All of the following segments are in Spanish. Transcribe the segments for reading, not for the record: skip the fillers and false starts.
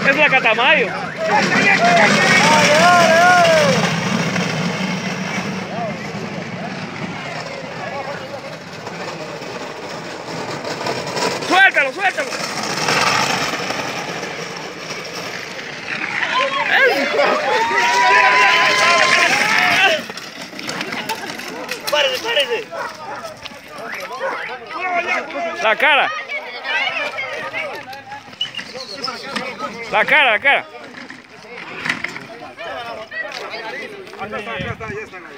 Es la Catamayo. Suéltalo, suéltalo. Párese, párese. La cara. La cara, la cara. Acá está, ya están ahí.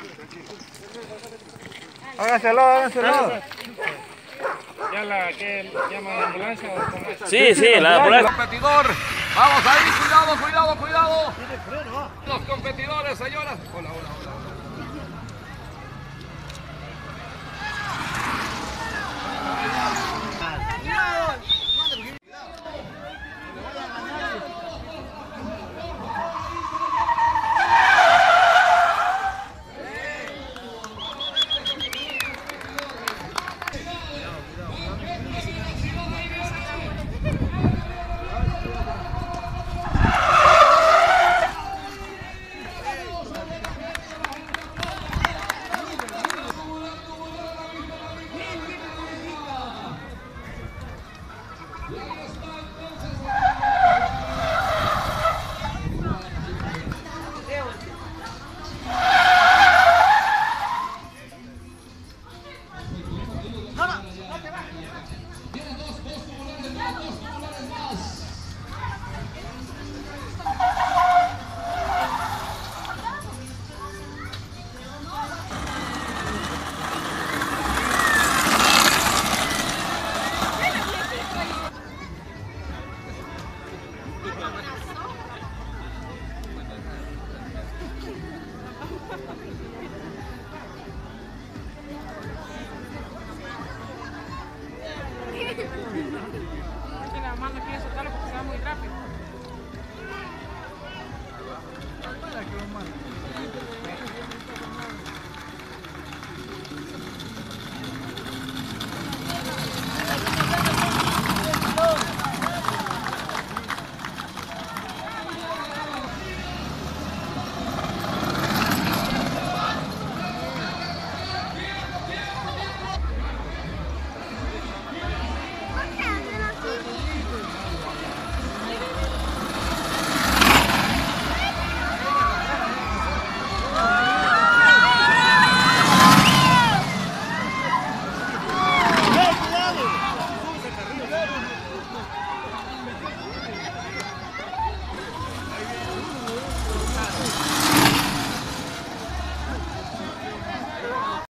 Háganselo, háganselo. ¿Ya la que llama la ambulancia o cómo es? Sí, sí, la ambulancia. Competidor, vamos ahí, cuidado, cuidado, cuidado. Los competidores, señoras. Hola, hola, hola.